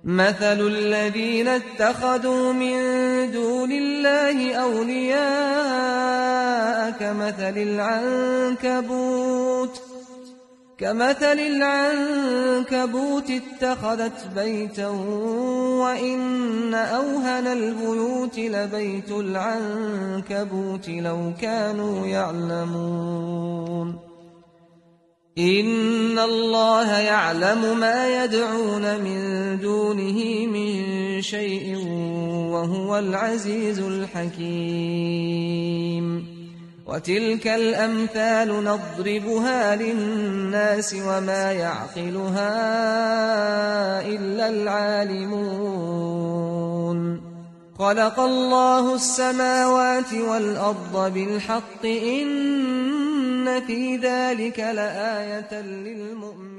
مثل الذين اتخذوا من دون الله أولياء كمثل العنكبوت اتخذت بيتا وإن أوهن البيوت لبيت العنكبوت لو كانوا يعلمون إن الله يعلم ما يدعون من دونه من شيء وهو العزيز الحكيم وتلك الأمثال نضربها للناس وما يعقلها إلا العالمون خلق الله السماوات والأرض بالحق إن في ذلك لآية للمؤمنين